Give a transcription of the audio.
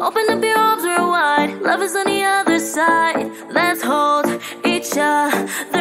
Open up your arms real wide. Love is on the other side. Let's hold each other